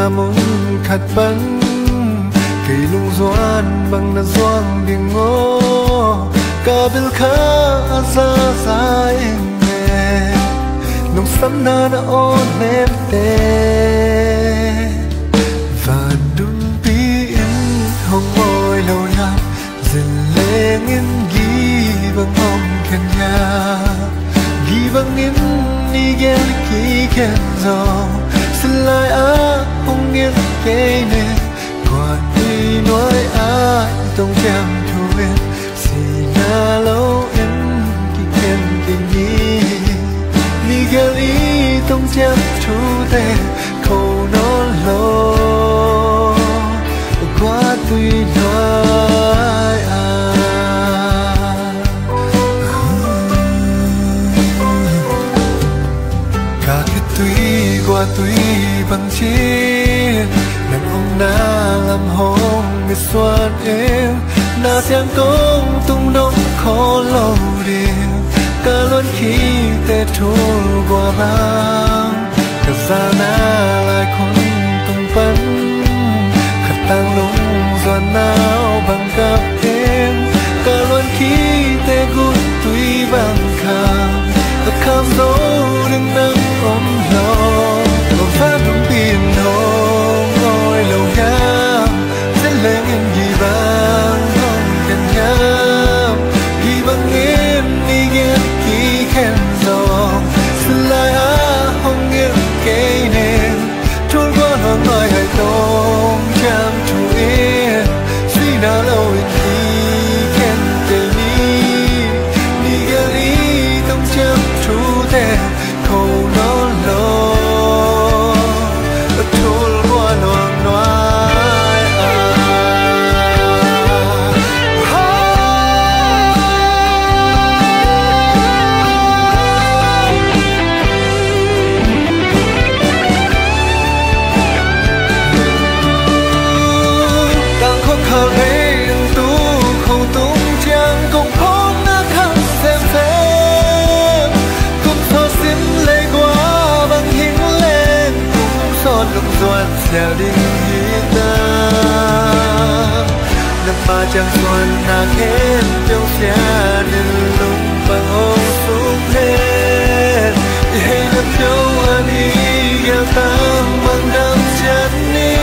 na mong khát bắn cây lung doan bằng na doang điên ngô cả bil khá ra ra em nghe nông sắm na đã ôn em tê và đúng bi in hồng môi lâu lắm dần lên em ghi bằng hồng khen nhà ghi bằng em đi ghen khi khen gió xin lại không nghe cái này còn đi nói ai tông chạm thu em xì na lâu em khi khen tình đi đi ghen ý tông chạm thu em khâu nó lâu quá tùy nói cả cái tùy qua tùy bằng chiếc đàn ông na làm hôn người xoan em na tiếng công tung đông khó lâu đêm cả luôn khi tê thua qua băng cả xa na lại không tung bắn khát tăng lung doan nào bằng cặp em cả luôn khi tê gút tùy bằng khám và khám dấu đừng nắng ôm lo và phát đúng biển hồng ngồi lâu nhám sẽ lên em ghi bằng không cần nhám ghi bằng em đi ghét khi khen gió xin lại không nghe cái nền trôi qua hoàng nói hay tông chạm chú em suy đã lâu khi khen tê đi ghét ý tông chạm chú em khâu nó lâu trôi qua hoàng nói càng khó khăn ấy tu không tung chẳng không khó ngã khăn xem cũng so xin lấy qua bằng hình lên cũng so lục doan xèo đinh hita nằm mà chẳng xuân nàng hết trong xe nên lung bằng hôn xuống hết hay nằm châu anh đi gheo tăng bằng đâm chân đi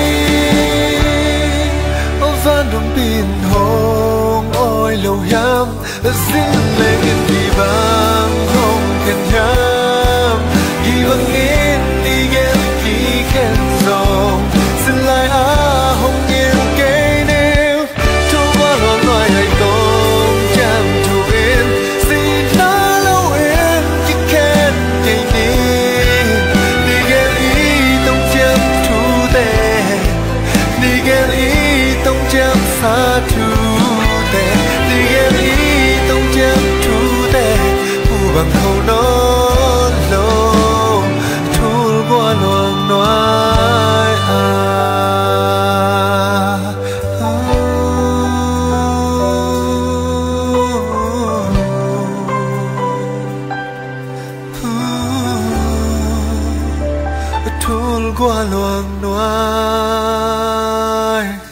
ô van đúng pin hồng ôi lâu yam xin lên đi bằng không khen nhám ghi bằng in đi ghét khi khen dòng xin lại không nghiêng cái nêu trôi qua loạn nói hay công chạm thu em xin đã lâu em khi khen ngày đi ghét ý tông chạm thu tê đi ghét ý tông chạm xa thu tê đi ghét ý tông chạm thu tê bằng khâu nó lâu thu qua loạn nói thu qua loạn nói